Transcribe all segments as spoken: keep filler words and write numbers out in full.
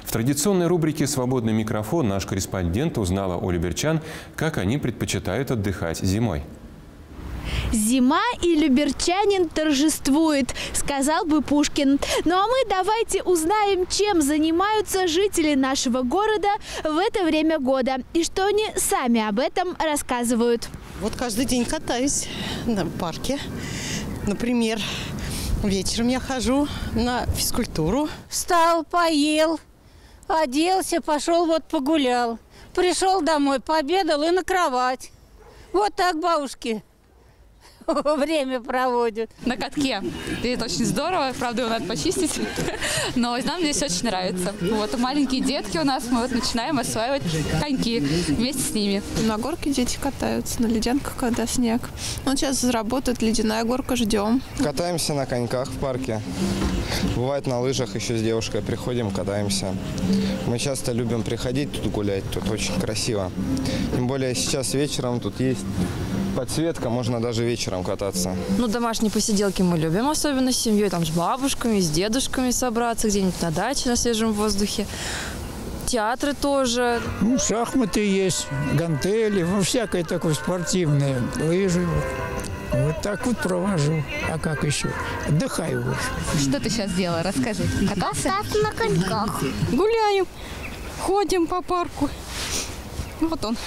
В традиционной рубрике «Свободный микрофон» наш корреспондент узнала у люберчан, как они предпочитают отдыхать зимой. Зима и люберчанин торжествует, сказал бы Пушкин. Ну а мы давайте узнаем, чем занимаются жители нашего города в это время года и что они сами об этом рассказывают. Вот каждый день катаюсь на парке. Например, вечером я хожу на физкультуру. Встал, поел, оделся, пошел вот погулял. Пришел домой, пообедал и на кровать. Вот так бабушки время проводят. На катке. И это очень здорово. Правда, его надо почистить. Но нам здесь очень нравится. Вот маленькие детки у нас. Мы вот начинаем осваивать коньки вместе с ними. На горке дети катаются, на ледянках, когда снег. Вот сейчас заработает ледяная горка, ждем. Катаемся на коньках в парке. Бывает на лыжах еще с девушкой приходим, катаемся. Мы часто любим приходить тут гулять. Тут очень красиво. Тем более сейчас вечером тут есть подсветка, можно даже вечером кататься. Ну, домашние посиделки мы любим, особенно с семьей, там, с бабушками, с дедушками собраться где-нибудь на даче на свежем воздухе. Театры тоже. Ну, шахматы есть, гантели, ну, всякое такое спортивное, лыжи. Вот так вот провожу. А как еще? Отдыхаю. Что ты сейчас делала? Расскажи. Катался? Кататься на коньках. Гуляем, ходим по парку. Вот он.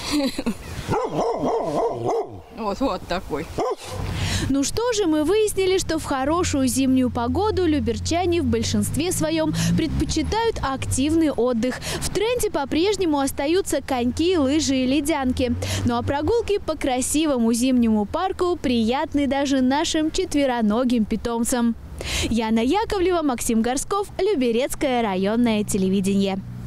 Вот, вот такой. Ну что же, мы выяснили, что в хорошую зимнюю погоду люберчане в большинстве своем предпочитают активный отдых. В тренде по-прежнему остаются коньки, лыжи и ледянки. Ну а прогулки по красивому зимнему парку приятны даже нашим четвероногим питомцам. Яна Яковлева, Максим Горсков, Люберецкое районное телевидение.